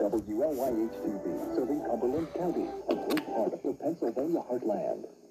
WLYH TV, serving Cumberland County, a great part of the Pennsylvania heartland.